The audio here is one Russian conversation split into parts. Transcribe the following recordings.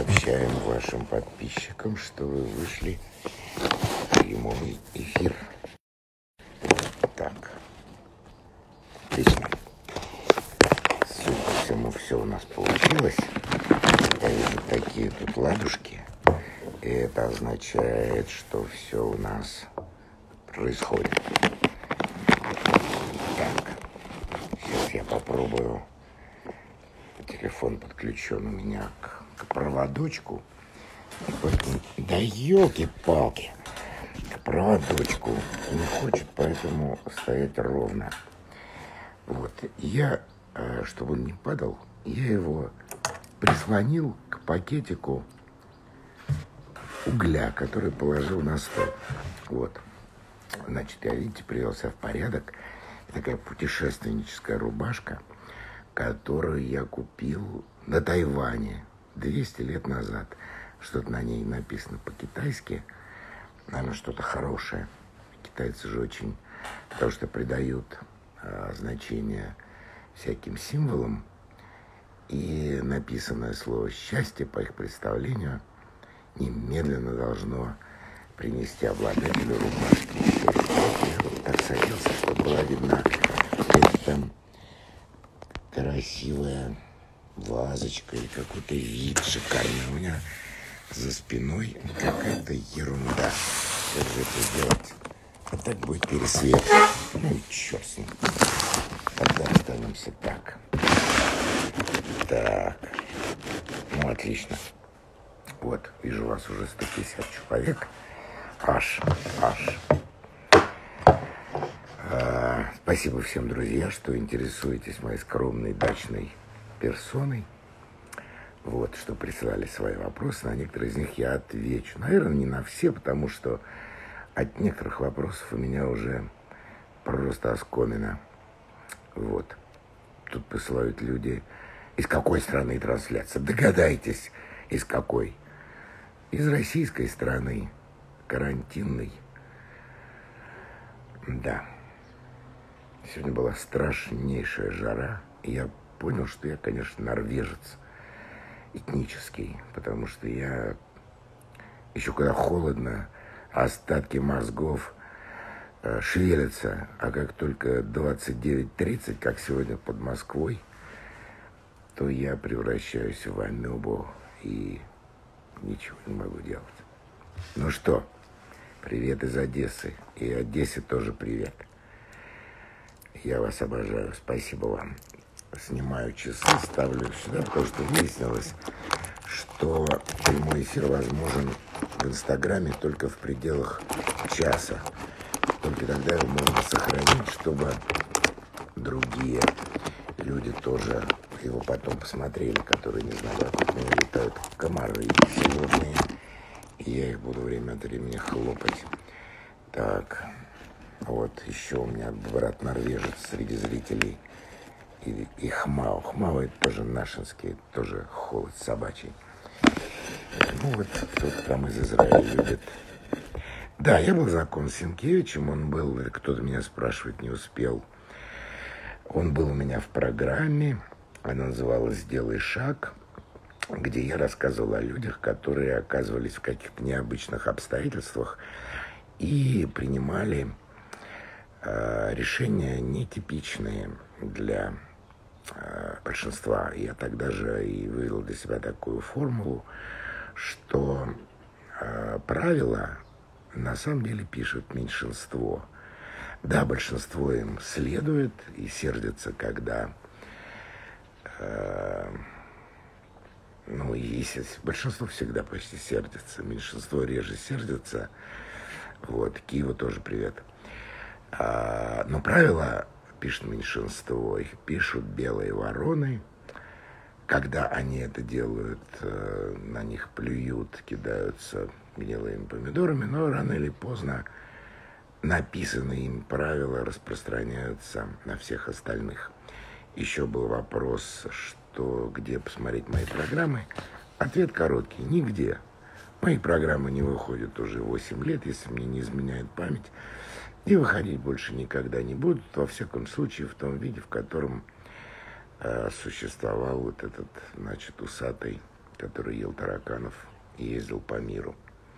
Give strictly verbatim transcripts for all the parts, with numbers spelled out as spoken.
Сообщаем вашим подписчикам, что вы вышли в прямой эфир. Так. Отлично. Судя по всему, все у нас получилось. Я вижу такие тут ладушки. И это означает, что все у нас происходит. Так. Сейчас я попробую. Телефон подключен у меня к, к проводочку. Поэтому, да елки-палки, к проводочку не хочет, поэтому стоять ровно. Вот. Я, чтобы он не падал, я его прислонил к пакетику угля, который положил на стол. Вот. Значит, я, видите, привел себя в порядок. Такая путешественническая рубашка, которую я купил на Тайване двести лет назад. Что-то на ней написано по-китайски. Наверное, что-то хорошее. Китайцы же очень, потому что придают а, значение всяким символам. И написанное слово «счастье», по их представлению, немедленно должно принести обладателю рубашки. Я вот так садился, чтобы была видна какая-то там красивая вазочка или какой-то вид шикарный. У меня за спиной какая-то ерунда. Как же это сделать? А так будет пересвет. Ну, черт с ним. Тогда останемся так. Так. Ну, отлично. Вот, вижу вас уже сто пятьдесят человек. Аж, аж. А, спасибо всем, друзья, что интересуетесь моей скромной дачной персоной. Вот, что присылали свои вопросы. На некоторые из них я отвечу. Наверное, не на все, потому что от некоторых вопросов у меня уже просто оскомина. Вот. Тут посылают люди, из какой страны трансляция. Догадайтесь, из какой. Из российской страны. Карантинной. Да. Сегодня была страшнейшая жара. И я понял, что я, конечно, норвежец этнический. Потому что я еще когда холодно, остатки мозгов э, шевелятся. А как только двадцать девять тридцать, как сегодня под Москвой, то я превращаюсь в амебу и ничего не могу делать. Ну что, привет из Одессы. И Одессе тоже привет. Я вас обожаю. Спасибо вам. Снимаю часы, ставлю сюда, потому что выяснилось, что прямой эфир возможен в Инстаграме только в пределах часа. Только тогда его можно сохранить, чтобы другие люди тоже его потом посмотрели, которые, не знаю, вокруг него летают комары сегодня. И я их буду время от времени хлопать. Так, вот еще у меня брат норвежец среди зрителей. И, и Хмао. Хмао — это тоже нашинский, тоже холод собачий. Ну вот, кто-то там из Израиля любит. Да, я был знаком с Сенкевичем, он был, кто-то меня спрашивать не успел. Он был у меня в программе, она называлась «Сделай шаг», где я рассказывал о людях, которые оказывались в каких-то необычных обстоятельствах и принимали э, решения нетипичные для э, большинства. Я тогда же и вывел для себя такую формулу, что э, правила на самом деле пишут меньшинство. Да, большинство им следует и сердится, когда э, ну, естественно, большинство всегда почти сердится, меньшинство реже сердится. Вот, Киеву тоже привет. А, но правила пишет меньшинство, их пишут белые вороны. Когда они это делают, на них плюют, кидаются гнилыми помидорами, но рано или поздно написанные им правила распространяются на всех остальных. Еще был вопрос, что где посмотреть мои программы. Ответ короткий: нигде. Мои программы не выходят уже восемь лет, если мне не изменяет память, и выходить больше никогда не будут, во всяком случае в том виде, в котором э, существовал вот этот, значит, усатый который ел тараканов и ездил по миру.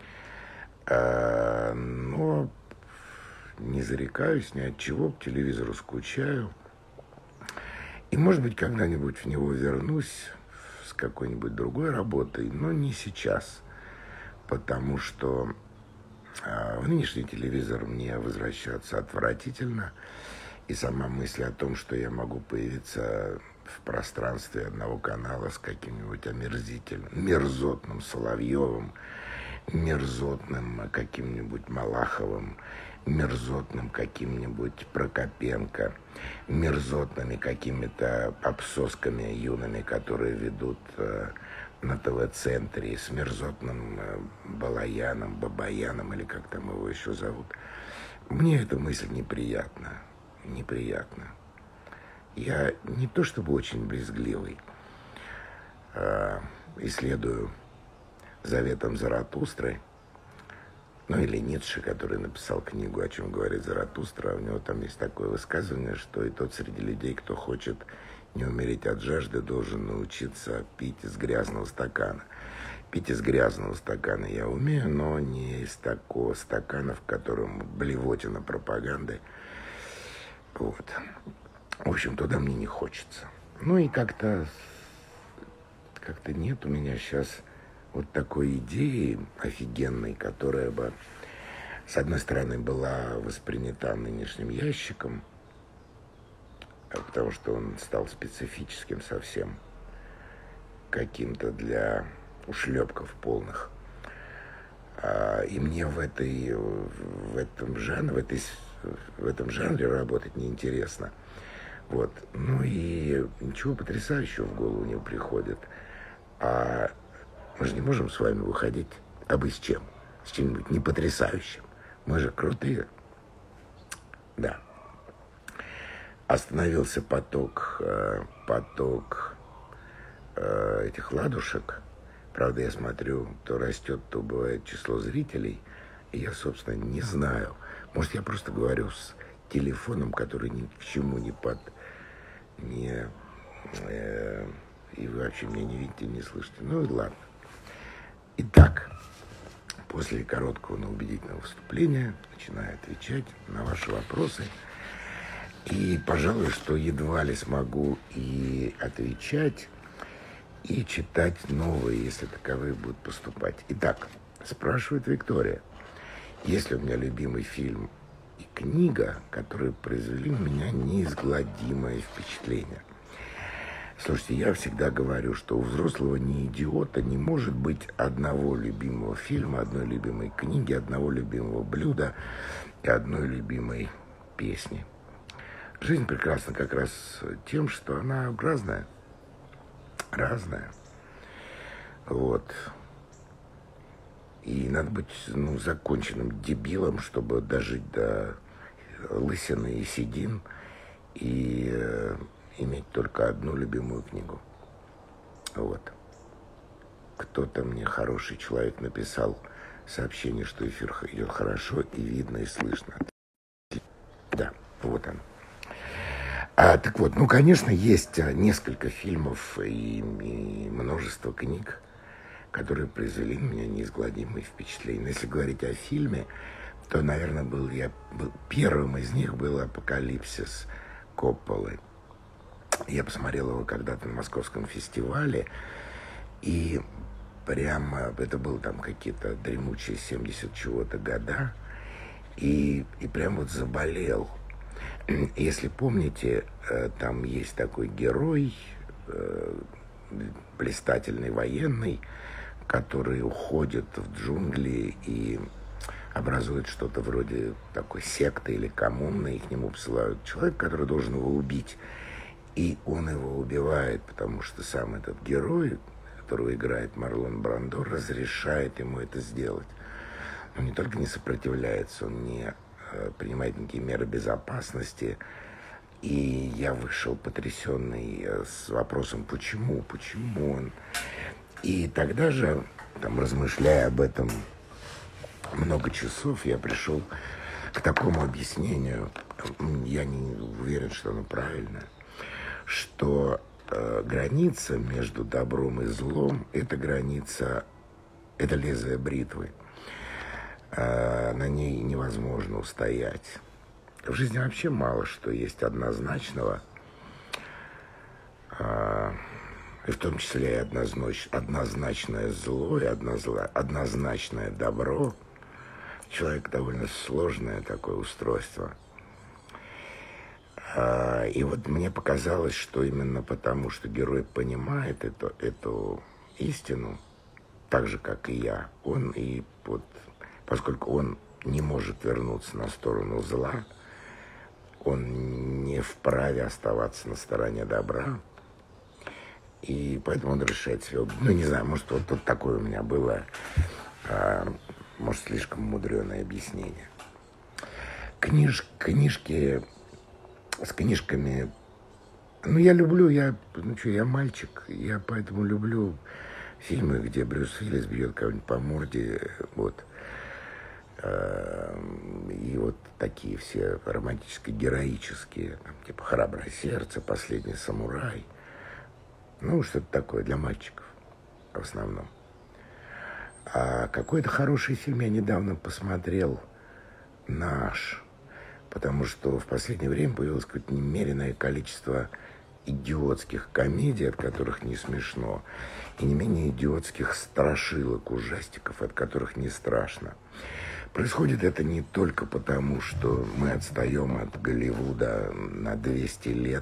А, но не зарекаюсь ни от чего, к телевизору скучаю. И, может быть, когда-нибудь в него вернусь с какой-нибудь другой работой, но не сейчас, потому что а, в нынешний телевизор мне возвращаться отвратительно, и сама мысль о том, что я могу появиться в пространстве одного канала с каким-нибудь омерзительным, мерзотным Соловьевым, мерзотным каким-нибудь Малаховым, мерзотным каким-нибудь Прокопенко, мерзотными какими-то обсосками юными, которые ведут э, на ТВ-центре, с мерзотным э, Балаяном, Бабаяном, или как там его еще зовут. Мне эта мысль неприятна, неприятна. Я не то чтобы очень брезгливый, э, исследую заветом Заратустры, ну или Ницше, который написал книгу «О чем говорит Заратустра». У него там есть такое высказывание, что и тот среди людей, кто хочет не умереть от жажды, должен научиться пить из грязного стакана. Пить из грязного стакана я умею, но не из такого стакана, в котором блевотина пропаганды. Вот. В общем, туда мне не хочется. Ну и как-то как-то нет у меня сейчас вот такой идеи офигенной, которая бы, с одной стороны, была воспринята нынешним ящиком, потому что он стал специфическим совсем, каким-то для ушлепков полных. И мне в, этой, в, этом жанре, в, этой, в этом жанре работать неинтересно. Вот. Ну и ничего потрясающего в голову не приходит. А мы же не можем с вами выходить, а бы с чем? С чем-нибудь не потрясающим. Мы же крутые. Да. Остановился поток, поток этих ладушек. Правда, я смотрю, то растет, то бывает число зрителей. И я, собственно, не знаю. Может, я просто говорю с телефоном, который ни к чему не под... Не, э, и вы вообще меня не видите, не слышите. Ну и ладно. Итак, после короткого, но убедительного вступления начинаю отвечать на ваши вопросы. И, пожалуй, что едва ли смогу и отвечать, и читать новые, если таковые будут поступать. Итак, спрашивает Виктория, есть ли у меня любимый фильм и книга, которые произвели на меня неизгладимое впечатление. Слушайте, я всегда говорю, что у взрослого не идиота не может быть одного любимого фильма, одной любимой книги, одного любимого блюда и одной любимой песни. Жизнь прекрасна как раз тем, что она разная. Разная. Вот. И надо быть, ну, законченным дебилом, чтобы дожить до лысины и седин и э, иметь только одну любимую книгу. Вот. Кто-то мне, хороший человек, написал сообщение, что эфир идет хорошо и видно, и слышно. Да, вот он. А, так вот, ну, конечно, есть несколько фильмов и, и множество книг, которые произвели на меня неизгладимые впечатления. Но если говорить о фильме, то, наверное, был я был, первым из них был «Апокалипсис» Копполы. Я посмотрел его когда-то на Московском фестивале, и прямо это было там какие-то дремучие семьдесят чего-то года, и, и прям вот заболел. Если помните, там есть такой герой, блистательный военный, который уходит в джунгли и образует что-то вроде такой секты или коммуны, и к нему посылают человека, который должен его убить. И он его убивает, потому что сам этот герой, которого играет Марлон Брандо, разрешает ему это сделать. Он не только не сопротивляется, он не принимает никакие меры безопасности. И я вышел потрясенный с вопросом, почему, почему он. И тогда же, там, размышляя об этом много часов, я пришел к такому объяснению, я не уверен, что оно правильно, что э, граница между добром и злом – это граница, это лезвие бритвы. Э, на ней невозможно устоять. В жизни вообще мало что есть однозначного, э, и в том числе и однознач, однозначное зло, и однозла, однозначное добро. Человек довольно сложное такое устройство. И вот мне показалось, что именно потому, что герой понимает эту, эту истину, так же, как и я, он и вот, поскольку он не может вернуться на сторону зла, он не вправе оставаться на стороне добра, и поэтому он решает себя, ну, не знаю, может, вот тут такое у меня было, а, может, слишком мудреное объяснение. Книж, книжки... С книжками, ну, я люблю, я, ну, что, я мальчик, я поэтому люблю фильмы, где Брюс Уиллис бьет кого-нибудь по морде, вот. И вот такие все романтическо-героические, там, типа «Храброе сердце», «Последний самурай». Ну, что-то такое для мальчиков в основном. А какой-то хороший фильм я недавно посмотрел, «Наш». Потому что в последнее время появилось какое-то немеренное количество идиотских комедий, от которых не смешно, и не менее идиотских страшилок, ужастиков, от которых не страшно. Происходит это не только потому, что мы отстаем от Голливуда на двести лет,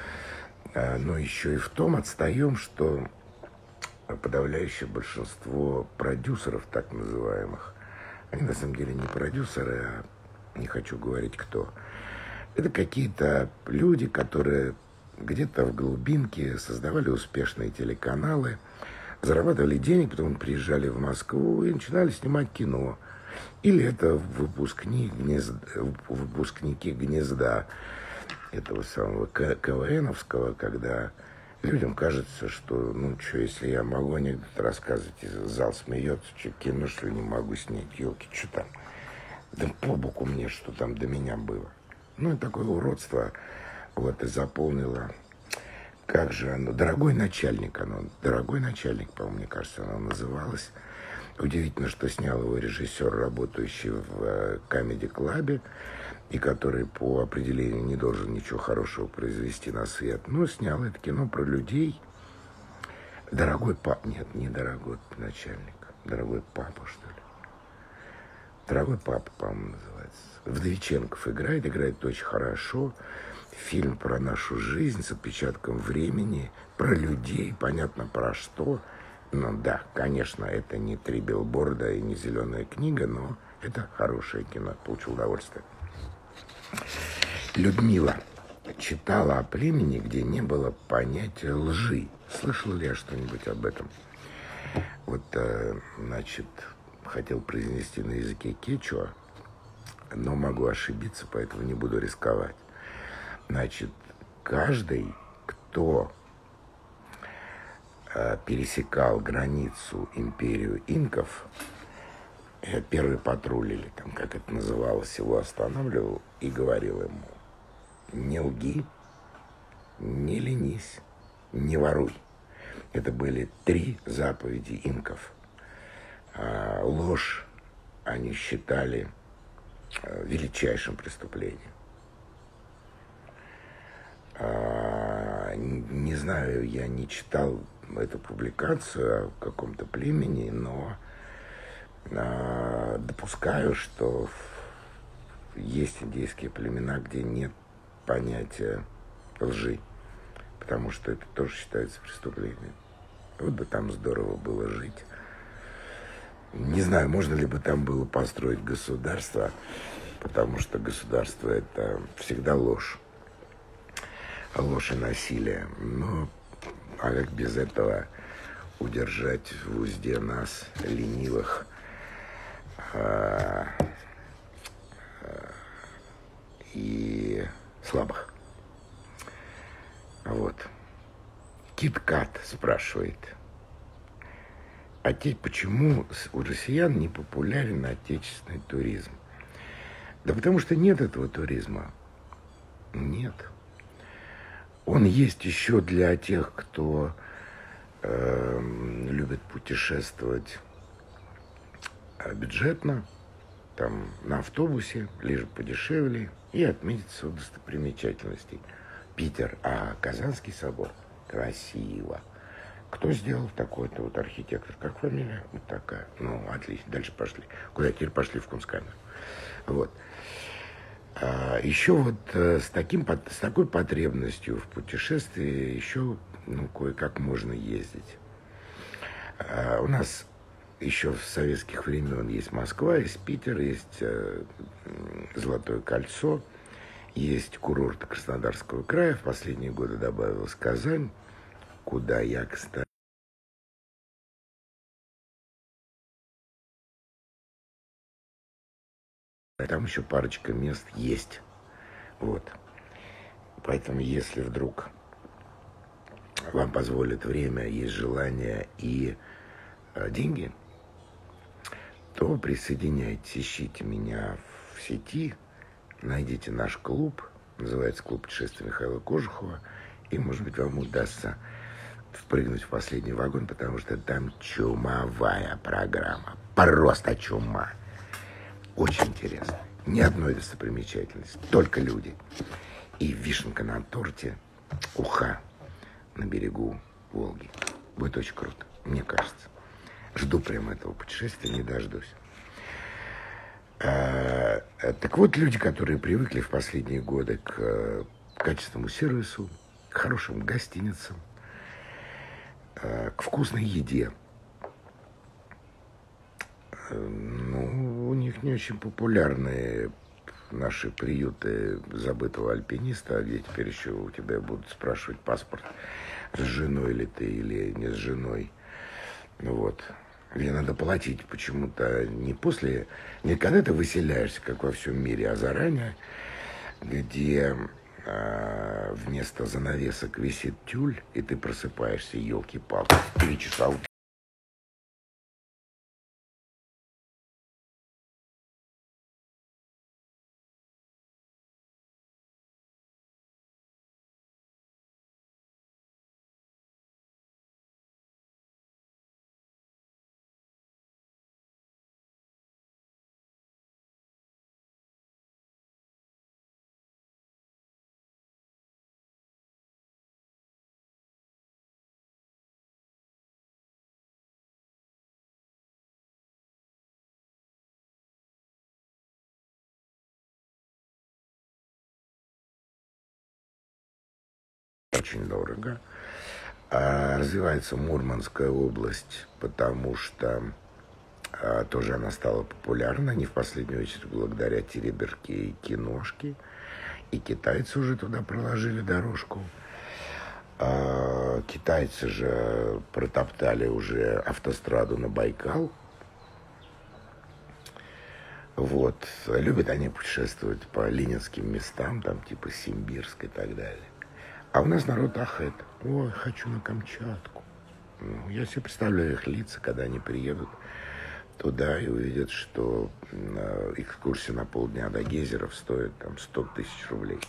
но еще и в том отстаем, что подавляющее большинство продюсеров, так называемых, они на самом деле не продюсеры, а не хочу говорить кто. Это какие-то люди, которые где-то в глубинке создавали успешные телеканалы, зарабатывали денег, потом приезжали в Москву и начинали снимать кино. Или это выпускники гнезда, выпускники гнезда этого самого КВНовского, когда людям кажется, что, ну, что, если я могу анекдот рассказывать, и зал смеется, что, кино, что ли, не могу снять, елки, что там? Да по боку мне, что там до меня было. Ну, и такое уродство вот и заполнило. Как же оно? «Дорогой начальник» оно. «Дорогой начальник», по-моему, мне кажется, оно называлось. Удивительно, что снял его режиссер, работающий в Comedy Club, и который по определению не должен ничего хорошего произвести на свет. Но снял это кино про людей. «Дорогой папа». Нет, не «Дорогой начальник». «Дорогой папа», что ли. «Дорогой папа», по-моему, называется. Вдовиченков играет, играет очень хорошо. Фильм про нашу жизнь с отпечатком времени, про людей, понятно про что. Ну да, конечно, это не «Три билборда» и не «Зеленая книга», но это хорошее кино, получил удовольствие. Людмила читала о племени, где не было понятия лжи. Слышал ли я что-нибудь об этом? Вот, значит... хотел произнести на языке кечуа, но могу ошибиться, поэтому не буду рисковать. Значит, каждый, кто э, пересекал границу империю инков, э, первый патруль, или там, как это называлось, его останавливал и говорил ему: не лги, не ленись, не воруй. Это были три заповеди инков. А ложь они считали величайшим преступлением. А, не знаю, я не читал эту публикацию о каком-то племени, но а, допускаю, что есть индейские племена, где нет понятия лжи, потому что это тоже считается преступлением. Вот бы там здорово было жить. Не знаю, можно ли бы там было построить государство, потому что государство — это всегда ложь. Ложь и насилие. Ну, а как без этого удержать в узде нас, ленивых, а, а, и слабых? Вот. Кит-Кат спрашивает: Оте... почему у россиян не популярен отечественный туризм? Да потому что нет этого туризма. Нет. Он есть еще для тех, кто э, любит путешествовать бюджетно, там на автобусе, лишь подешевле, и отметиться у достопримечательностей. Питер, а Казанский собор красиво. Кто сделал такой-то вот архитектор? Как фамилия? Вот такая. Ну, отлично. Дальше пошли. Куда теперь пошли? В Кунсткамеру. Вот. А еще вот с, таким, с такой потребностью в путешествии еще ну, кое-как можно ездить. А у нас еще с советских времен есть Москва, есть Питер, есть э, Золотое кольцо, есть курорты Краснодарского края. В последние годы добавилась Казань, куда я, кстати, там еще парочка мест есть. Вот. Поэтому, если вдруг вам позволит время, есть желание и э, деньги, то присоединяйтесь, ищите меня в сети, найдите наш клуб, называется «Клуб путешествий Михаила Кожухова», и, может быть, вам удастся впрыгнуть в последний вагон, потому что там чумовая программа, просто чума. Очень интересно. Ни одной достопримечательности, только люди. И вишенка на торте, уха на берегу Волги. Будет очень круто, мне кажется. Жду прямо этого путешествия, не дождусь. А, так вот, люди, которые привыкли в последние годы к качественному сервису, к хорошим гостиницам, к вкусной еде, ну, у них не очень популярные наши приюты забытого альпиниста, где теперь еще у тебя будут спрашивать паспорт, с женой ли ты или не с женой. Вот. Где надо платить почему-то не после, не когда ты выселяешься, как во всем мире, а заранее, где а, вместо занавесок висит тюль, и ты просыпаешься, елки-палки, в три часа утра. Очень дорого. А развивается Мурманская область, потому что а, тоже она стала популярна, не в последнюю очередь благодаря Тереберке и Киношке. И китайцы уже туда проложили дорожку. А, китайцы же протоптали уже автостраду на Байкал. Вот. Любят они путешествовать по ленинским местам, там типа Симбирск и так далее. А у нас народ ахет. Ой, хочу на Камчатку. Ну, я себе представляю их лица, когда они приедут туда и увидят, что э, экскурсия на полдня до гейзеров стоит там сто тысяч рублей.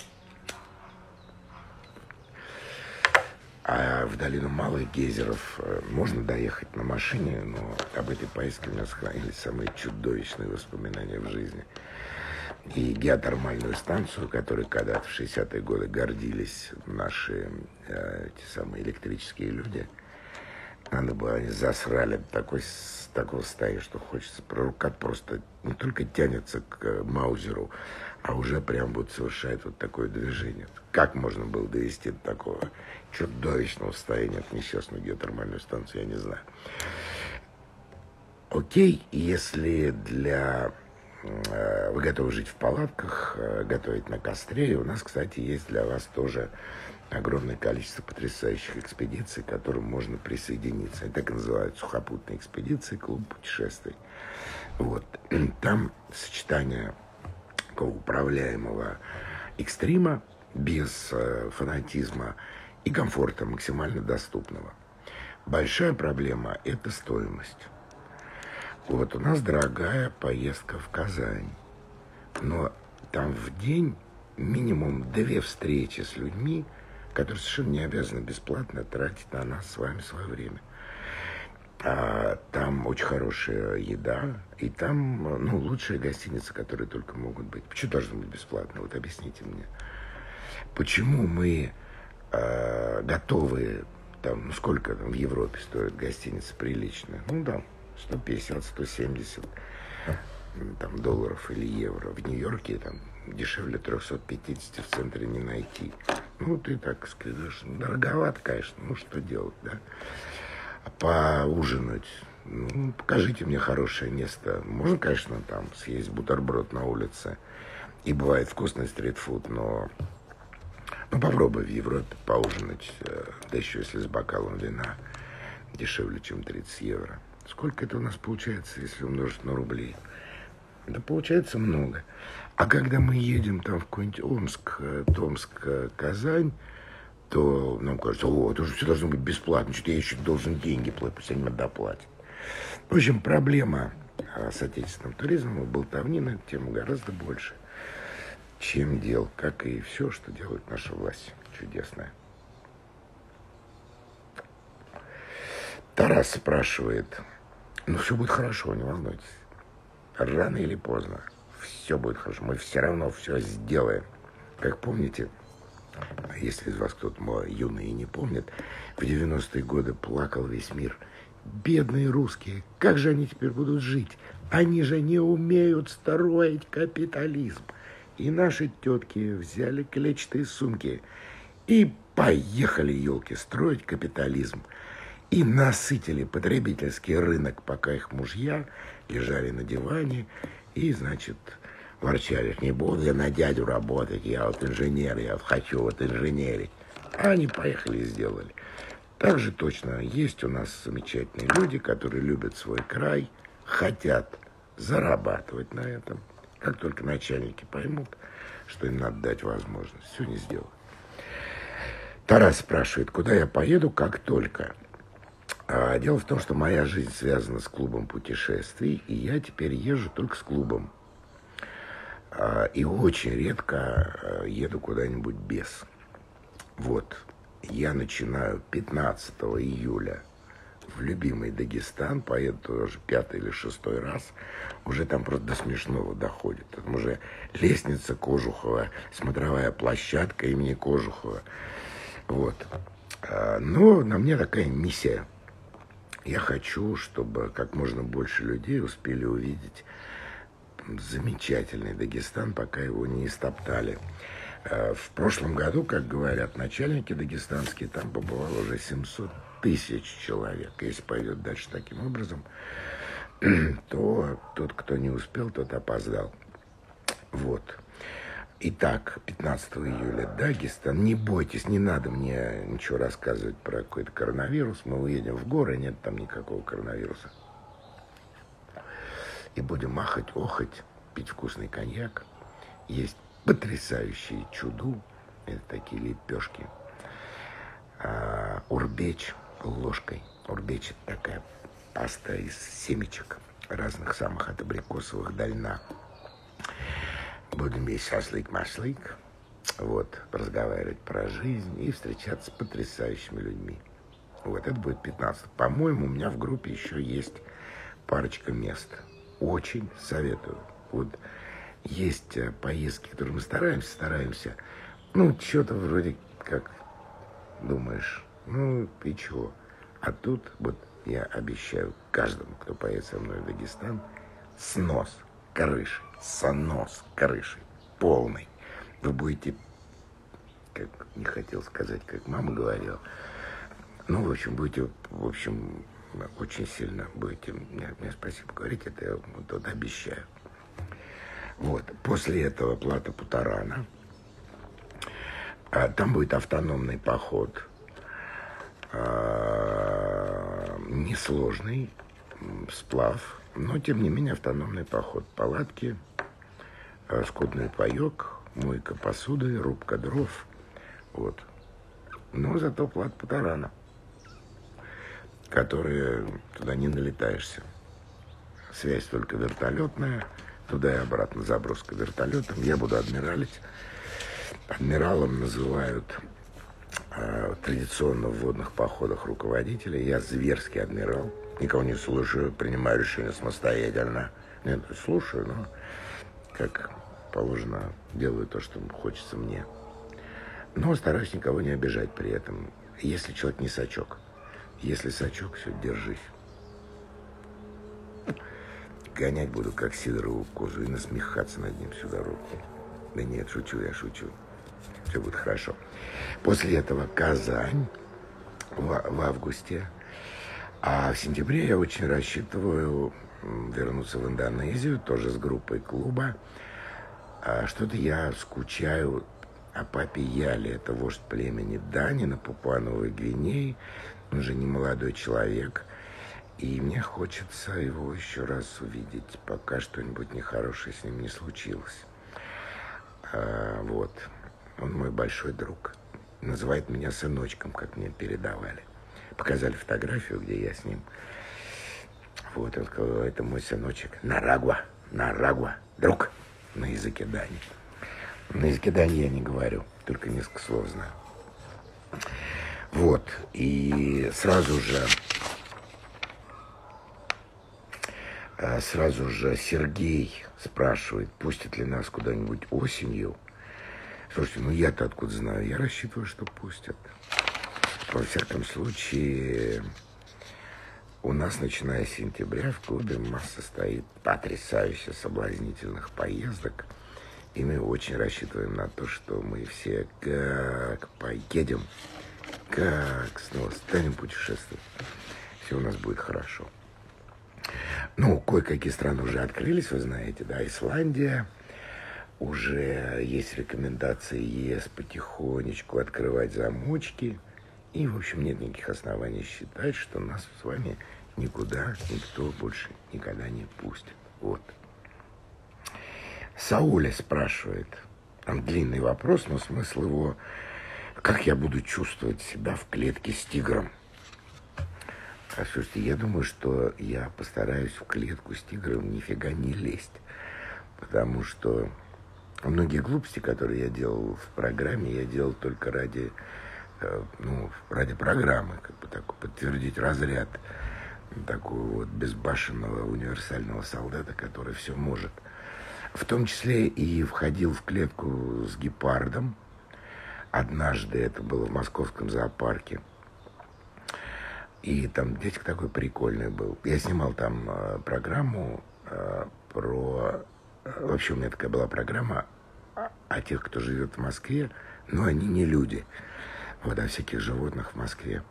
А в долину Малых Гейзеров э, можно доехать на машине, но об этой поездке у меня сохранились самые чудовищные воспоминания в жизни. И геотермальную станцию, которой когда-то в шестидесятые годы гордились наши э, эти самые электрические люди, надо было, они засрали до такой, такого состояния, что хочется. Рука просто не только тянется к маузеру, а уже прям вот совершает вот такое движение. Как можно было довести до такого чудовищного состояния от несчастную геотермальную станцию, я не знаю. Окей, если для... Вы готовы жить в палатках, готовить на костре. И у нас, кстати, есть для вас тоже огромное количество потрясающих экспедиций, к которым можно присоединиться. Они так и называют сухопутные экспедиции, клуб путешествий. Вот. Там сочетание такого управляемого экстрима без фанатизма и комфорта максимально доступного. Большая проблема – это стоимость. Вот у нас дорогая поездка в Казань, но там в день минимум две встречи с людьми, которые совершенно не обязаны бесплатно тратить на нас с вами свое время. А там очень хорошая еда, и там, ну, лучшие гостиницы, которые только могут быть. Почему должно быть бесплатно? Вот объясните мне. Почему мы э, готовы, там, ну, сколько там в Европе стоит гостиница приличная? Ну, да, сто пятьдесят - сто семьдесят там, долларов или евро. В Нью-Йорке там дешевле трехсот пятидесяти в центре не найти. Ну, ты так скажешь, дороговато, конечно, ну, что делать, да? Поужинать. Ну, покажите мне хорошее место. Можно, конечно, там съесть бутерброд на улице. И бывает вкусный стритфуд, но... Ну, попробуй в Европе поужинать, да еще если с бокалом вина, дешевле, чем тридцать евро. Сколько это у нас получается, если умножить на рубли? Да получается много. А когда мы едем там в какой-нибудь Омск, Томск, Казань, то нам кажется, о, это же все должно быть бесплатно, что-то я еще должен деньги платить, пусть они мне доплатят. В общем, проблема с отечественным туризмом и болтовни на эту тему гораздо больше, чем дел, как и все, что делает наша власть чудесная. Тарас спрашивает, ну все будет хорошо, не волнуйтесь. Рано или поздно все будет хорошо, мы все равно все сделаем. Как помните, если из вас кто-то юный и не помнит, в девяностые годы плакал весь мир. Бедные русские, как же они теперь будут жить? Они же не умеют строить капитализм. И наши тетки взяли клетчатые сумки и поехали, елки, строить капитализм. И насытили потребительский рынок, пока их мужья лежали на диване и, значит, ворчали: не буду я на дядю работать, я вот инженер, я вот хочу вот инженерить. А они поехали и сделали. Так же точно есть у нас замечательные люди, которые любят свой край, хотят зарабатывать на этом. Как только начальники поймут, что им надо дать возможность, все не сделают. Тарас спрашивает, куда я поеду, как только. А дело в том, что моя жизнь связана с клубом путешествий, и я теперь езжу только с клубом. И очень редко еду куда-нибудь без. Вот, я начинаю пятнадцатого июля в любимый Дагестан, поеду туда уже пятый или шестой раз. Уже там просто до смешного доходит. Там уже лестница Кожухова, смотровая площадка имени Кожухова. Вот. Но на мне такая миссия. Я хочу, чтобы как можно больше людей успели увидеть замечательный Дагестан, пока его не истоптали. В прошлом году, как говорят начальники дагестанские, там побывало уже семьсот тысяч человек. Если пойдет дальше таким образом, то тот, кто не успел, тот опоздал. Вот. Итак, пятнадцатого июля Дагестан. Не бойтесь, не надо мне ничего рассказывать про какой-то коронавирус. Мы уедем в горы, нет там никакого коронавируса. И будем махать, охать, пить вкусный коньяк. Есть потрясающие чуду. Это такие лепешки. А, урбеч ложкой. Урбеч – это такая паста из семечек разных самых, от абрикосовых до льна. Будем есть шашлык-машлык, вот, разговаривать про жизнь и встречаться с потрясающими людьми. Вот, это будет пятнадцатого. По-моему, у меня в группе еще есть парочка мест. Очень советую. Вот есть поездки, которые мы стараемся, стараемся. Ну, что-то вроде как думаешь, ну и чего. А тут вот я обещаю каждому, кто поедет со мной в Дагестан, снос крыши, сонос крыши полный. Вы будете, как не хотел сказать, как мама говорила, ну, в общем, будете, в общем, очень сильно будете мне, мне спасибо говорить, это я вот, вот обещаю. Вот, после этого плата Путарана. А, там будет автономный поход. А, несложный сплав, но, тем не менее, автономный поход. Палатки, а, скудный паёк, мойка посуды, рубка дров. Вот. Но зато плата Путарана, которые туда не налетаешься. Связь только вертолетная. Туда и обратно заброска вертолетом. Я буду адмиралить. Адмиралом называют традиционно в водных походах руководителя. Я зверский адмирал. Никого не слушаю, принимаю решения самостоятельно. Нет, слушаю, но, как положено, делаю то, что хочется мне. Но стараюсь никого не обижать при этом. Если человек не сачок. Если сачок, все, держись. Гонять буду, как Сидорову козу, и насмехаться над ним всю дорогу. Да нет, шучу я, шучу. Все будет хорошо. После этого Казань в, в августе. А в сентябре я очень рассчитываю вернуться в Индонезию, тоже с группой клуба. А что-то я скучаю о папе Яле. Это вождь племени Дани на Папуа-Новой Гвинее. Он же не молодой человек. И мне хочется его еще раз увидеть, пока что-нибудь нехорошее с ним не случилось. А, вот. Он мой большой друг. Называет меня сыночком, как мне передавали. Показали фотографию, где я с ним. Вот, он сказал, это мой сыночек. Нарагуа, Нарагуа, друг, на языке Дани. На языке Дани я не говорю, только несколько слов знаю. Вот, и сразу же, сразу же Сергей спрашивает, пустят ли нас куда-нибудь осенью. Слушайте, ну я-то откуда знаю? Я рассчитываю, что пустят. Во всяком случае, у нас, начиная с сентября, в клубе масса стоит потрясающе соблазнительных поездок. И мы очень рассчитываем на то, что мы все как поедем, как снова станем путешествовать. Все у нас будет хорошо. Ну, кое-какие страны уже открылись, вы знаете, да, Исландия. Уже есть рекомендации ЕС потихонечку открывать замочки. И, в общем, нет никаких оснований считать, что нас с вами никуда никто больше никогда не пустит. Вот. Сауля спрашивает, там длинный вопрос, но смысл его, как я буду чувствовать себя в клетке с тигром? А, слушайте, я думаю, что я постараюсь в клетку с тигром нифига не лезть, потому что многие глупости, которые я делал в программе, я делал только ради, ну, ради программы, как бы так, подтвердить разряд такого вот безбашенного универсального солдата, который все может. В том числе и входил в клетку с гепардом. Однажды это было в московском зоопарке. И там дядька такой прикольный был. Я снимал там э, программу э, про... Вообще у меня такая была программа о, о тех, кто живет в Москве, но они не люди. Вот, о всяких животных в Москве.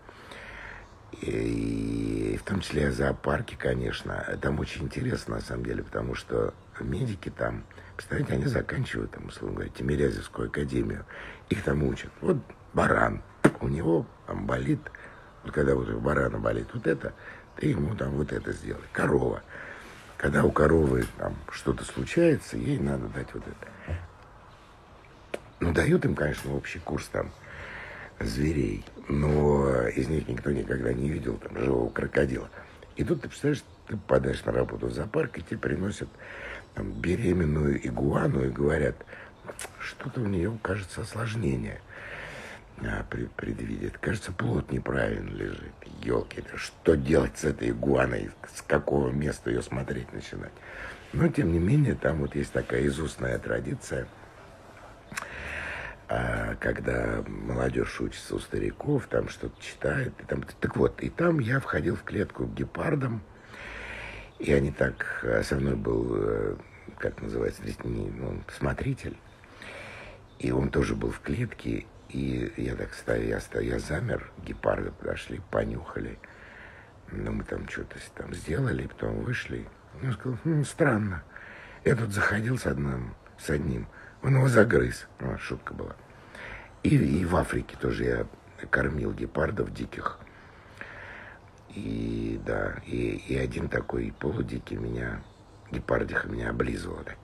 И, и в том числе о зоопарке, конечно. Там очень интересно, на самом деле, потому что медики там, представляете, они заканчивают, там, условно говоря, Тимирязевскую академию. Их там учат. Вот баран, у него там болит, вот когда вот у барана болит вот это, ты ему там вот это сделай. Корова. Когда у коровы там что-то случается, ей надо дать вот это. Ну, дают им, конечно, общий курс там зверей, но из них никто никогда не видел там живого крокодила. И тут ты представляешь, ты попадаешь на работу в зоопарк, и тебе приносят там беременную игуану и говорят, что-то у нее, кажется, осложнение а, пред, предвидит. Кажется, плод неправильно лежит. Елки, что делать с этой игуаной? С какого места ее смотреть начинать? Но, тем не менее, там вот есть такая изустная традиция, а когда молодежь учится у стариков, там что-то читает. И там, так вот, и там я входил в клетку к гепардам, и они так... Со мной был, как называется, ну, смотритель, и он тоже был в клетке, и я так стою, я, стою, я замер, гепарды подошли, понюхали, ну, мы там что-то там сделали, потом вышли. Он сказал, хм, странно. Я тут заходил с одним, с одним, он его загрыз. Ну, шутка была. И, и в Африке тоже я кормил гепардов диких. И да, и, и один такой полудикий меня, гепардиха меня облизывал так.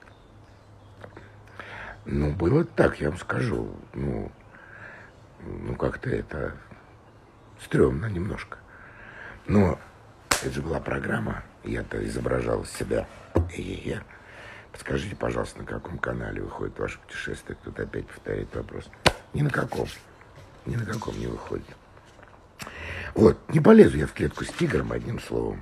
Ну, было так, я вам скажу. Ну, ну как-то это стрёмно немножко. Но это же была программа, я-то изображал себя. И я... Подскажите, пожалуйста, на каком канале выходит ваше путешествие? Кто-то опять повторяет вопрос. Ни на каком. Ни на каком не выходит. Вот, не полезу я в клетку с тигром, одним словом.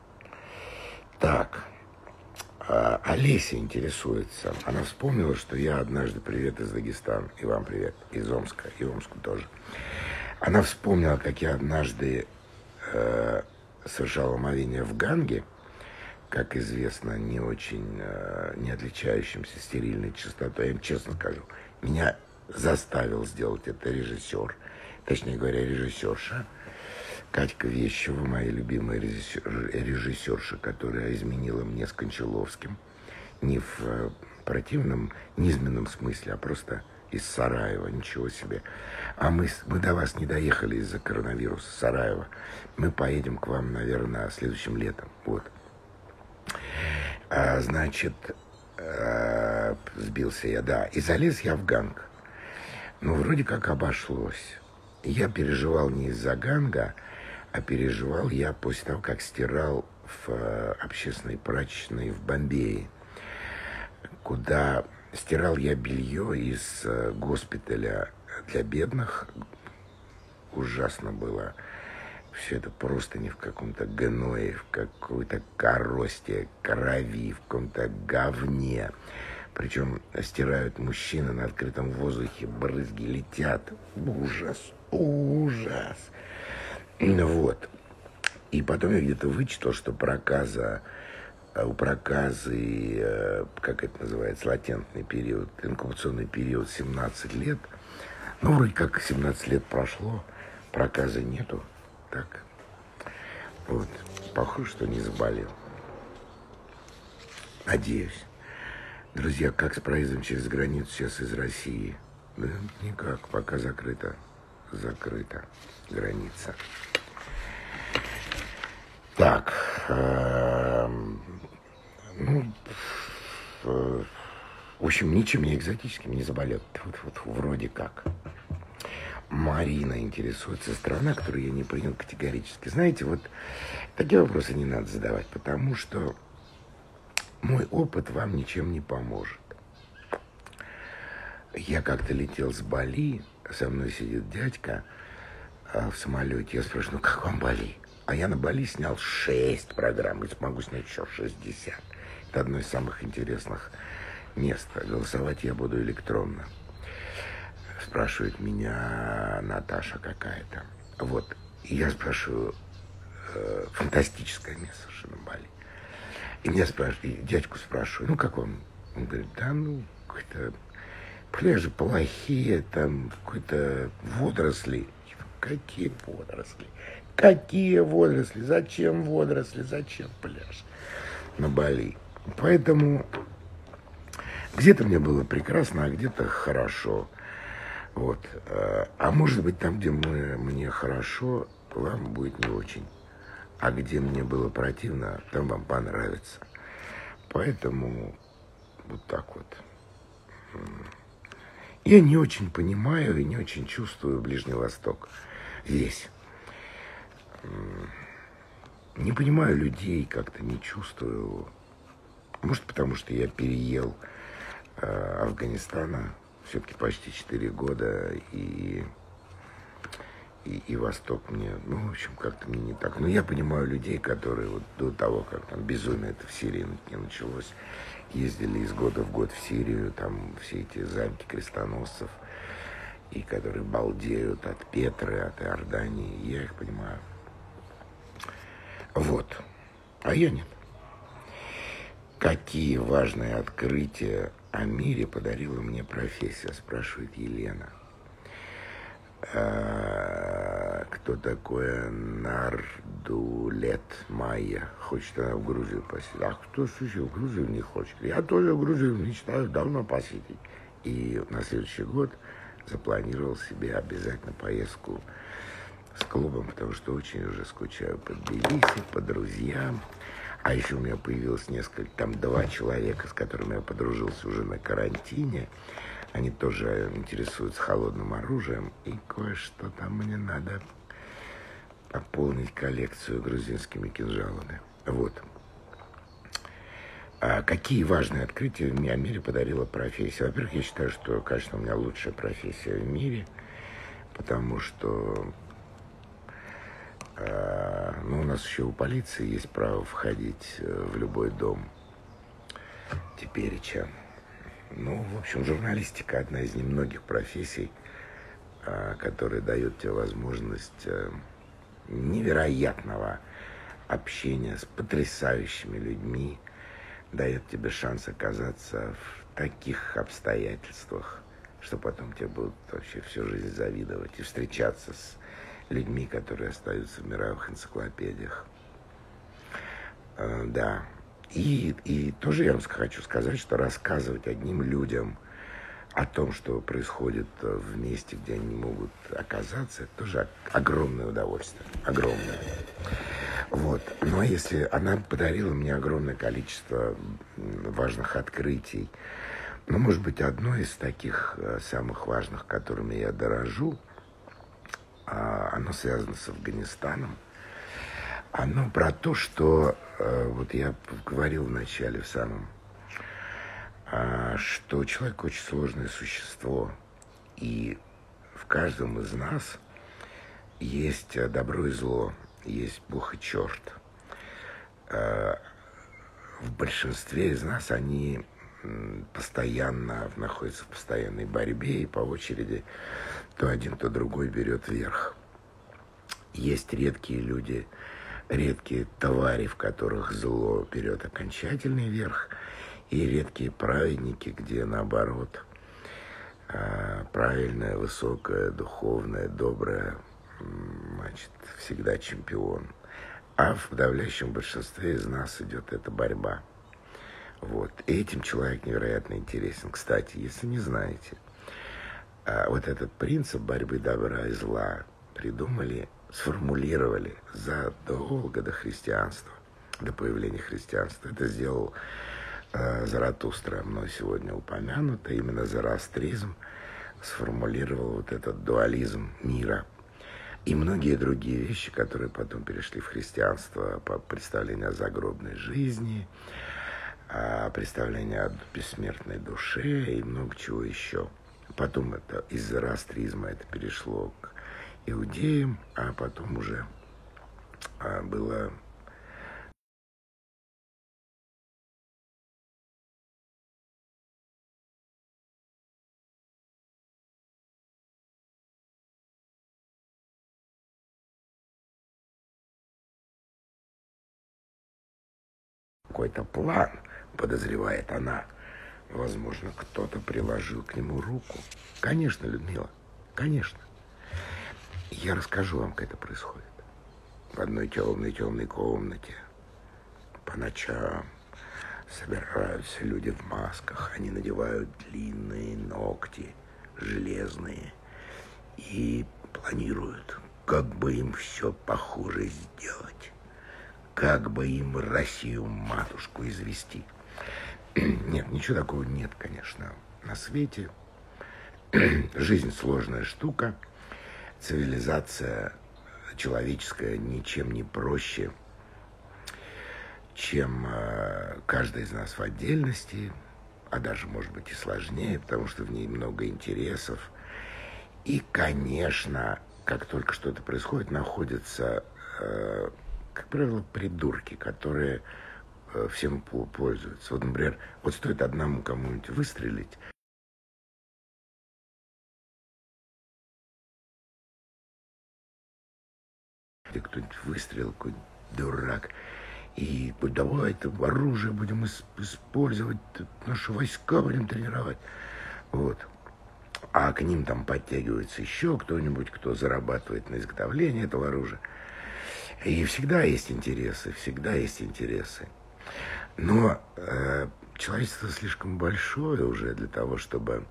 Так, а, Олеся интересуется. Она вспомнила, что я однажды, привет из Дагестана, и вам привет, из Омска, и Омску тоже. Она вспомнила, как я однажды э, совершал омовение в Ганге, как известно, не очень, э, не отличающимся стерильной чистотой. Я им честно скажу, меня заставил сделать это режиссер, точнее говоря, режиссерша. Катька Вещева, моя любимая режиссер, режиссерша, которая изменила мне с Кончаловским. Не в э, противном, низменном смысле, а просто из Сараева, ничего себе. А мы, мы до вас не доехали из-за коронавируса Сараева. Мы поедем к вам, наверное, следующим летом. Вот. А, значит, а, сбился я, да. И залез я в Ганг. Ну, вроде как обошлось. Я переживал не из-за Ганга, а переживал я после того, как стирал в а, общественной прачечной в Бомбее, куда стирал я белье из а, госпиталя для бедных. Ужасно было. Все это просто не в каком-то гное, в какой-то коросте, крови, в каком-то говне. Причем стирают мужчины на открытом воздухе, брызги летят. Ужас, ужас. Ну вот. И потом я где-то вычитал, что проказа, у проказы, как это называется, латентный период, инкубационный период семнадцать лет. Ну, вроде как семнадцать лет прошло, проказы нету. Так, вот, похоже, что не заболел. Надеюсь. Друзья, как с проездом через границу сейчас из России? Да никак, пока закрыта, закрыта граница. Так, э, ну, э, в общем, ничем не экзотическим не заболел. Вот, вот, вроде как. Марина интересуется, страна, которую я не принял категорически. Знаете, вот такие вопросы не надо задавать, потому что мой опыт вам ничем не поможет. Я как-то летел с Бали, со мной сидит дядька а в самолете. Я спрашиваю, ну как вам Бали? А я на Бали снял шесть программ, и смогу снять еще шестьдесят. Это одно из самых интересных мест. Голосовать я буду электронно. Спрашивает меня Наташа какая-то. Вот. И я спрашиваю, э, фантастическое место совершенно Бали. И меня спрашивают, и дядьку спрашиваю, ну как вам? Он говорит, да ну, какой-то пляжи плохие, там какой-то водоросли. Я говорю, какие водоросли? Какие водоросли? Зачем водоросли? Зачем пляж на Бали? Поэтому где-то мне было прекрасно, а где-то хорошо. Вот. А может быть, там, где мы, мне хорошо, вам будет не очень. А где мне было противно, там вам понравится. Поэтому вот так вот. Я не очень понимаю и не очень чувствую Ближний Восток здесь. Не понимаю людей, как-то не чувствую. Может, потому что я переел э, Афганистана. Все-таки почти четыре года, и, и, и Восток мне, ну, в общем, как-то мне не так. Но я понимаю людей, которые вот до того, как там безумие это в Сирии не началось, ездили из года в год в Сирию, там все эти замки крестоносцев, и которые балдеют от Петры, от Иордании, я их понимаю. Вот. А я нет. Какие важные открытия о мире подарила мне профессия, спрашивает Елена. А, кто такое Нардулет Майя? Хочет она в Грузию посетить. А кто слушай, в Грузию не хочет? Я тоже в Грузию мечтаю давно посетить. И на следующий год запланировал себе обязательно поездку с клубом, потому что очень уже скучаю по Тбилиси, по друзьям. А еще у меня появилось несколько, там два человека, с которыми я подружился уже на карантине. Они тоже интересуются холодным оружием. И кое-что там мне надо пополнить коллекцию грузинскими кинжалами. Вот. А какие важные открытия мне о мире подарила профессия? Во-первых, я считаю, что, конечно, у меня лучшая профессия в мире, потому что А, ну, у нас еще у полиции есть право входить в любой дом тепереча. Ну, в общем, журналистика одна из немногих профессий, которая дает тебе возможность невероятного общения с потрясающими людьми, дает тебе шанс оказаться в таких обстоятельствах, что потом тебе будут вообще всю жизнь завидовать и встречаться с людьми, которые остаются в мировых энциклопедиях. Да. И, и тоже я вам хочу сказать, что рассказывать одним людям о том, что происходит в месте, где они могут оказаться, это тоже огромное удовольствие. Огромное. Вот. Но если она подарила мне огромное количество важных открытий, ну, может быть, одно из таких самых важных, которыми я дорожу, оно связано с Афганистаном. Оно про то, что, вот я говорил вначале в самом, что человек очень сложное существо, и в каждом из нас есть добро и зло, есть Бог и черт. В большинстве из нас они постоянно находятся в постоянной борьбе, и по очереди то один, то другой берет верх. Есть редкие люди, редкие твари, в которых зло берет окончательный верх, и редкие праведники, где наоборот правильное, высокое, духовное, доброе, значит, всегда чемпион. А в подавляющем большинстве из нас идет эта борьба. Вот. И этим человек невероятно интересен. Кстати, если не знаете, вот этот принцип борьбы добра и зла придумали, сформулировали задолго до христианства, до появления христианства. Это сделал э, Заратустра, мной сегодня упомянуто. Именно зороастризм сформулировал вот этот дуализм мира. И многие другие вещи, которые потом перешли в христианство, по представлению о загробной жизни, представление о бессмертной душе и много чего еще. Потом это из зороастризма это перешло к иудеям, а потом уже было какой-то план, подозревает она. Возможно, кто-то приложил к нему руку. Конечно, Людмила, конечно. Я расскажу вам, как это происходит. В одной темной-темной комнате по ночам собираются люди в масках. Они надевают длинные ногти, железные, и планируют, как бы им все похуже сделать. Как бы им Россию-матушку извести. Нет, ничего такого нет, конечно, на свете. Жизнь сложная штука. Цивилизация человеческая ничем не проще, чем э, каждый из нас в отдельности, а даже, может быть, и сложнее, потому что в ней много интересов. И, конечно, как только что-то происходит, находятся, э, как правило, придурки, которые э, всем пользуются. Вот, например, вот стоит одному кому-нибудь выстрелить, где кто-нибудь выстрелил, какой-нибудь дурак, и давай это оружие будем использовать, наши войска будем тренировать. Вот. А к ним там подтягивается еще кто-нибудь, кто зарабатывает на изготовлении этого оружия. И всегда есть интересы, всегда есть интересы. Но э, человечество слишком большое уже для того, чтобы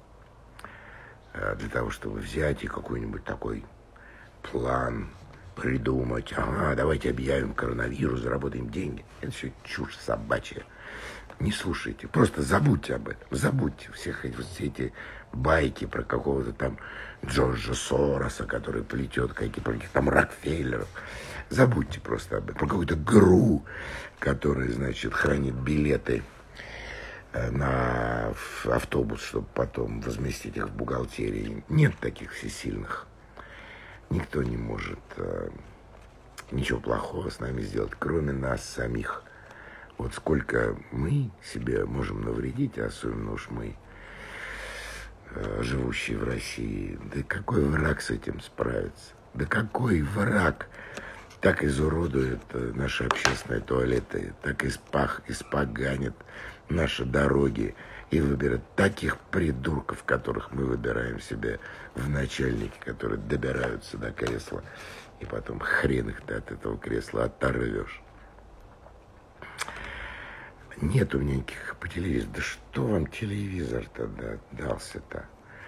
э, для того, чтобы взять и какой-нибудь такой план придумать. Ага, давайте объявим коронавирус, заработаем деньги. Это все чушь собачья. Не слушайте, просто забудьте об этом. Забудьте всех эти, все эти байки про какого-то там Джорджа Сороса, который плетет какие-то, про каких-то там Рокфеллеров. Забудьте просто об этом. Про какую-то ГРУ, который, значит, хранит билеты на автобус, чтобы потом возместить их в бухгалтерии. Нет таких всесильных. Никто не может ничего плохого с нами сделать, кроме нас самих. Вот сколько мы себе можем навредить, особенно уж мы, живущие в России. Да какой враг с этим справится? Да какой враг так изуродует наши общественные туалеты, так испах, испоганит наши дороги и выберет таких придурков, которых мы выбираем себе в начальники, которые добираются до кресла, и потом хрен их ты от этого кресла оторвешь. Нет у меня никаких по телевизору. Да что вам телевизор-то дался-то?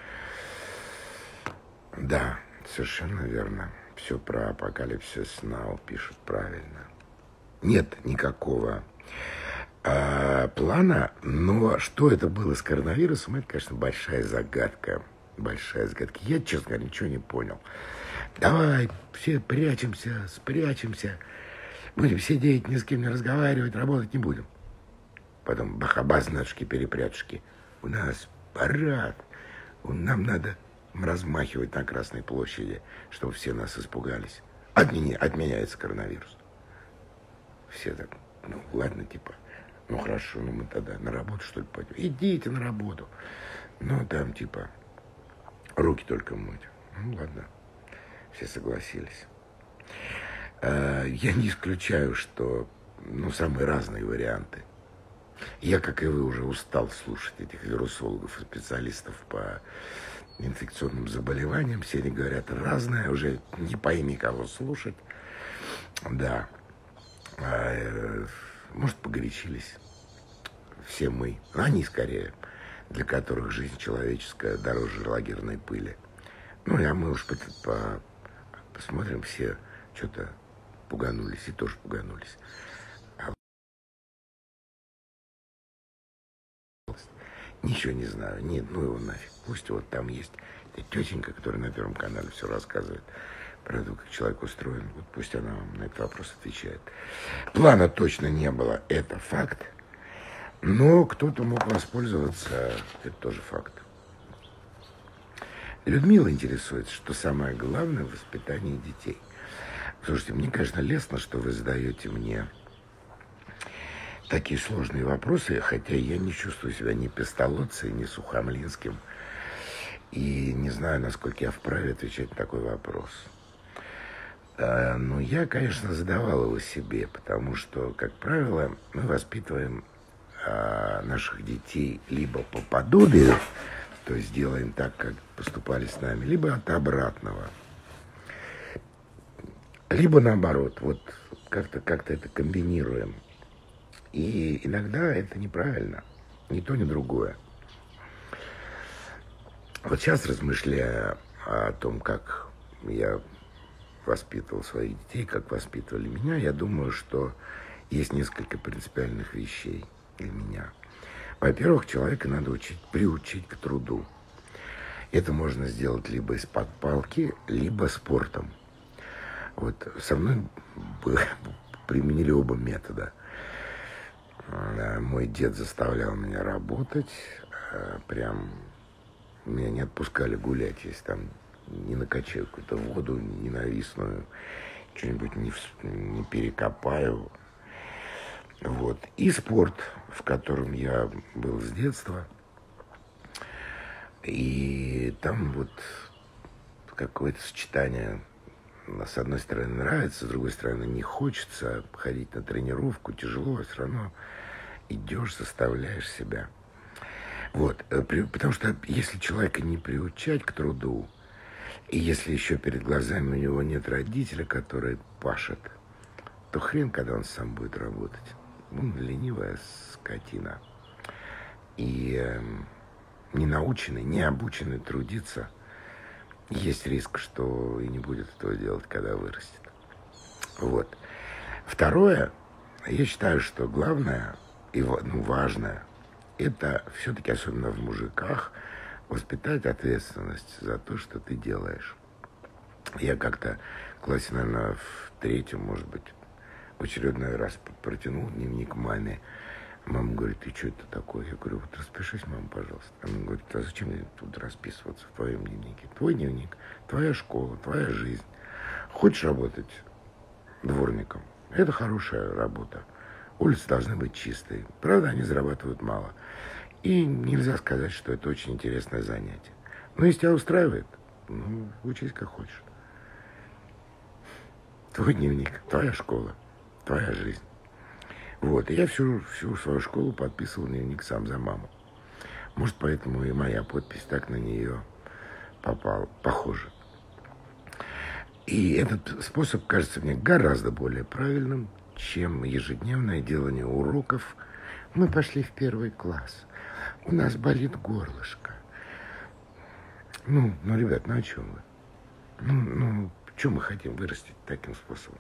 Да, совершенно верно. Все про апокалипсис Now пишут правильно. Нет никакого а, плана, но что это было с коронавирусом, это, конечно, большая загадка. Большая загадка. Я, честно говоря, ничего не понял. Давай, все прячемся, спрячемся. Будем сидеть, ни с кем не разговаривать, работать не будем. Потом бахабазнашки-перепрятушки. У нас парад. Нам надо размахивать на Красной площади, чтобы все нас испугались. Отменя, отменяется коронавирус. Все так, ну ладно, типа, ну хорошо, ну мы тогда на работу, что ли, пойдем? Идите на работу. Ну там, типа, руки только мыть. Ну ладно, все согласились. Я не исключаю, что, ну, самые разные варианты. Я, как и вы, уже устал слушать этих вирусологов и специалистов по инфекционным заболеваниям. Все они говорят разное, уже не пойми, кого слушать. Да. А, может, погорячились. Все мы. Они, скорее, для которых жизнь человеческая дороже лагерной пыли. Ну, а мы уж по, по, посмотрим, все что-то пуганулись и тоже пуганулись. Ничего не знаю. Нет, ну его нафиг. Пусть вот там есть тетенька, которая на Первом канале все рассказывает про то, как человек устроен. Вот пусть она вам на этот вопрос отвечает. Плана точно не было. Это факт. Но кто-то мог воспользоваться. Это тоже факт. Людмила интересуется, что самое главное в воспитании детей. Слушайте, мне, конечно, лестно, что вы задаете мне такие сложные вопросы, хотя я не чувствую себя ни Пестолоцей, ни Сухомлинским. И не знаю, насколько я вправе отвечать на такой вопрос. А, но я, конечно, задавал его себе, потому что, как правило, мы воспитываем а, наших детей либо по подобию, то есть делаем так, как поступали с нами, либо от обратного. Либо наоборот, вот как-то как-то это комбинируем. И иногда это неправильно. Ни то, ни другое. Вот сейчас, размышляя о том, как я воспитывал своих детей, как воспитывали меня, я думаю, что есть несколько принципиальных вещей для меня. Во-первых, человека надо учить, приучить к труду. Это можно сделать либо из-под палки, либо спортом. Вот со мной применили оба метода. Мой дед заставлял меня работать, прям меня не отпускали гулять, если там не накачаю какую-то воду ненавистную, что-нибудь не, не перекопаю. Вот. И спорт, в котором я был с детства. И там вот какое-то сочетание. С одной стороны нравится, с другой стороны не хочется ходить на тренировку, тяжело, а все равно идешь, заставляешь себя. Вот, потому что если человека не приучать к труду, и если еще перед глазами у него нет родителя, который пашет, то хрен, когда он сам будет работать. Он ленивая скотина. И э, не наученный, не обученный трудиться, есть риск, что и не будет этого делать, когда вырастет. Вот. Второе, я считаю, что главное и ну, важное, это все-таки, особенно в мужиках, воспитать ответственность за то, что ты делаешь. Я как-то в классе, наверное, в третьем, может быть, в очередной раз протянул дневник маме. Мама говорит: ты что это такое? Я говорю: вот распишись, мама, пожалуйста. Она говорит: а зачем мне тут расписываться в твоем дневнике? Твой дневник, твоя школа, твоя жизнь. Хочешь работать? дворником. Это хорошая работа. Улицы должны быть чистые. Правда, они зарабатывают мало. И нельзя сказать, что это очень интересное занятие. Но если тебя устраивает, ну, учись как хочешь. Твой дневник, твоя школа, твоя жизнь. Вот, и я всю, всю свою школу подписывал дневник сам за маму. Может, поэтому и моя подпись так на нее попала, похожа. И этот способ кажется мне гораздо более правильным, чем ежедневное делание уроков. Мы пошли в первый класс. У нас болит горлышко. Ну, ну, ребят, ну о чем вы? Ну, ну, что мы хотим вырастить таким способом?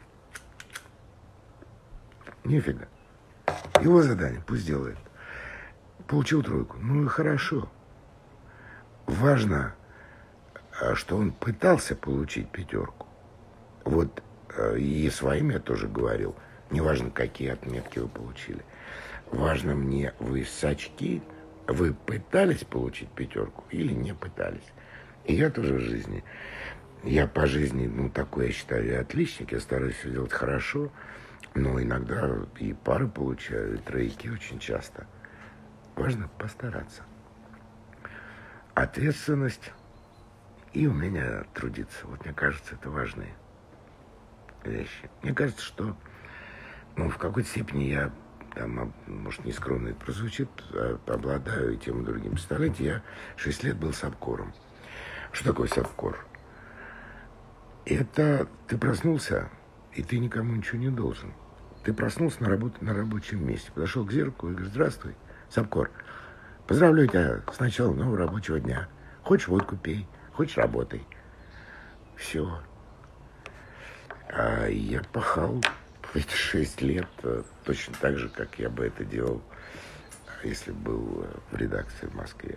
Нифига. Его задание, пусть делает. Получил тройку. Ну и хорошо. Важно, что он пытался получить пятерку. Вот и своим я тоже говорил. Неважно, какие отметки вы получили. Важно мне, вы с очки, вы пытались получить пятерку или не пытались. И я тоже в жизни. Я по жизни, ну, такой, я считаю, я отличник. Я стараюсь все делать хорошо. Но иногда и пары получаю, и тройки очень часто. Важно постараться. Ответственность и умение трудиться. Вот мне кажется, это важные вещи. Мне кажется, что ну, в какой-то степени я, там, может, нескромно это прозвучит, обладаю и тем и другим. Представляете, я шесть лет был сапкором. Что такое сапкор? Это ты проснулся, и ты никому ничего не должен. Ты проснулся на, работе, на рабочем месте, подошел к зеркалу и говоришь: здравствуй, сапкор. Поздравляю тебя с началом нового рабочего дня. Хочешь водку пей, хочешь работай. Все. А я пахал эти шесть лет точно так же, как я бы это делал, если был в редакции в Москве.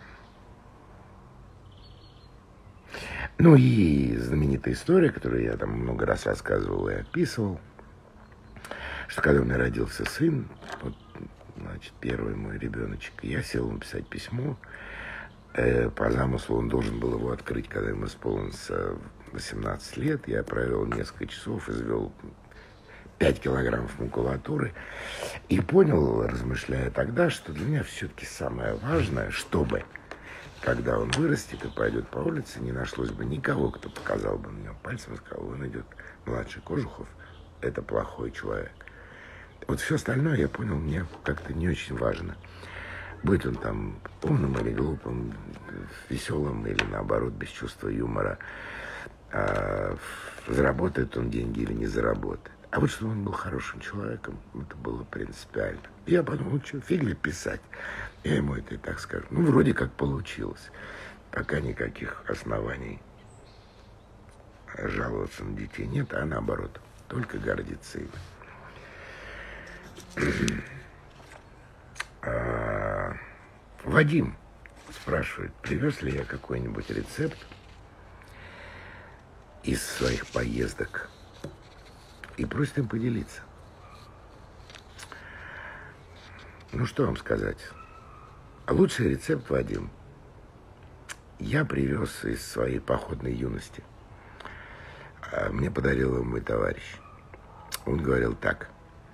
Ну и знаменитая история, которую я там много раз рассказывал и описывал, что когда у меня родился сын, вот, значит, первый мой ребеночек, я сел написать письмо. Э, по замыслу он должен был его открыть, когда ему исполнилось восемнадцать лет. Я провел несколько часов, извел пять килограммов макулатуры и понял, размышляя тогда, что для меня все-таки самое важное, чтобы, когда он вырастет и пойдет по улице, не нашлось бы никого, кто показал бы на него пальцем и сказал: он идет младший Кожухов, это плохой человек. Вот все остальное, я понял, мне как-то не очень важно. Будь он там умным или глупым, веселым или, наоборот, без чувства юмора. А заработает он деньги или не заработает. А вот чтобы он был хорошим человеком, это было принципиально. Я подумал: что, фиг ли писать? Я ему это и так скажу. Ну, вроде как получилось. Пока никаких оснований жаловаться на детей нет, а наоборот, только гордиться ими. А, Вадим спрашивает, привез ли я какой-нибудь рецепт из своих поездок и просит им поделиться. Ну, что вам сказать? Лучший рецепт, Вадим, я привез из своей походной юности. Мне подарил его мой товарищ. Он говорил так: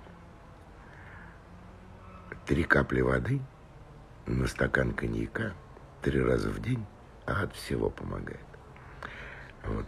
три капли воды на стакан коньяка три раза в день, а от всего помогает. Вот.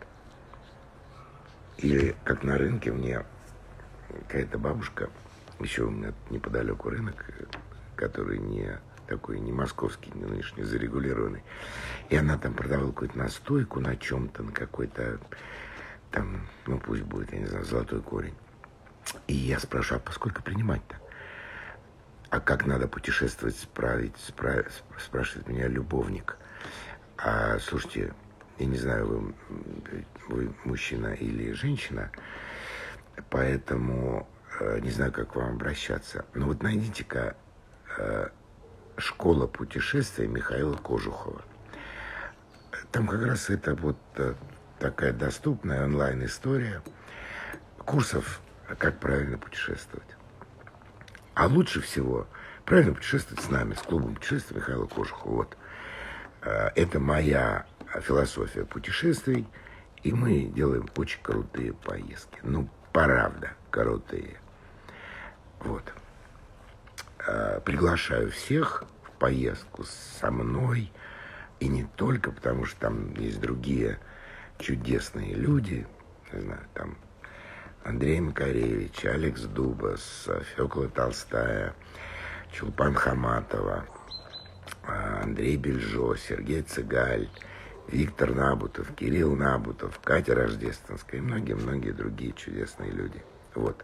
Или как на рынке мне какая-то бабушка, еще у меня неподалеку рынок, который не такой, не московский, не нынешний, зарегулированный. И она там продавала какую-то настойку на чем-то, на какой-то там, ну пусть будет, я не знаю, золотой корень. И я спрашиваю: а поскольку принимать-то? А как надо путешествовать, справить, справить, спрашивает меня любовник. А слушайте, я не знаю, вы, вы мужчина или женщина, поэтому э, не знаю, как к вам обращаться. Но вот найдите-ка э, «Школа путешествия» Михаила Кожухова. Там как раз это вот э, такая доступная онлайн-история курсов, как правильно путешествовать. А лучше всего правильно путешествовать с нами, с клубом путешествий Михаила Кожухова. Вот. Это моя философия путешествий, и мы делаем очень крутые поездки. Ну, правда крутые. Вот. Приглашаю всех в поездку со мной. И не только, потому что там есть другие чудесные люди. Не знаю, там Андрей Макаревич, Алекс Дубас, Фёкла Толстая, Чулпан Хаматова, Андрей Бельжо, Сергей Цыгаль, Виктор Набутов, Кирилл Набутов, Катя Рождественская и многие-многие другие чудесные люди. Вот.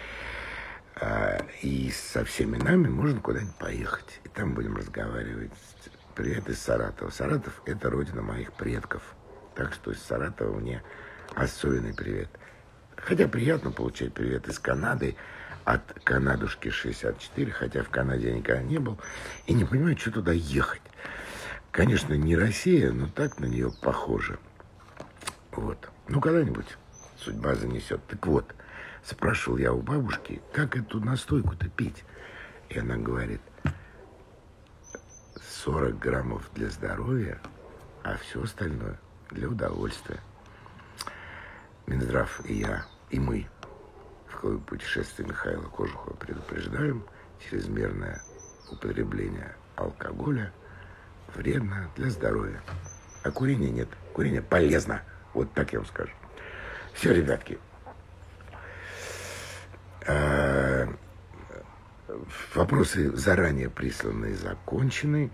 И со всеми нами можно куда-нибудь поехать. И там будем разговаривать. Привет из Саратова. Саратов – это родина моих предков. Так что из Саратова мне особенный привет. Хотя приятно получать привет из Канады от Канадушки шестьдесят четыре, хотя в Канаде я никогда не был. И не понимаю, что туда ехать. Конечно, не Россия, но так на нее похоже. Вот. Ну, когда-нибудь судьба занесет. Так вот, спрашивал я у бабушки, как эту настойку-то пить. И она говорит, сорок граммов для здоровья, а все остальное для удовольствия. Минздрав и я, и мы в клубе путешествия Михаила Кожухова предупреждаем, чрезмерное употребление алкоголя вредно для здоровья. А курения нет. Курение полезно. Вот так я вам скажу. Все, ребятки. Вопросы заранее присланные закончены.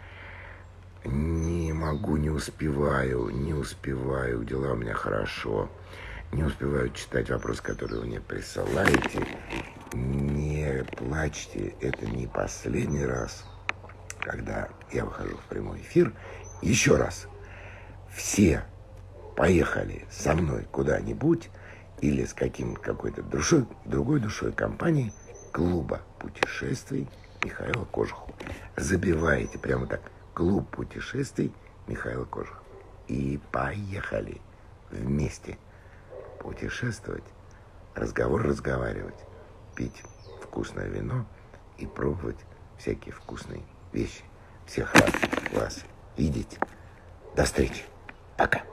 Не могу, не успеваю, не успеваю. Дела у меня хорошо. Не успеваю читать вопросы, которые вы мне присылаете. Не плачьте. Это не последний раз, когда я выхожу в прямой эфир. Еще раз. Все поехали со мной куда-нибудь или с каким, какой-то душой, другой душой компании клуба путешествий Михаила Кожухова. Забиваете прямо так. Клуб путешествий Михаила Кожухова. И поехали вместе путешествовать, разговор разговаривать, пить вкусное вино и пробовать всякие вкусные вещи. Всех рад вас видеть. До встречи. Пока.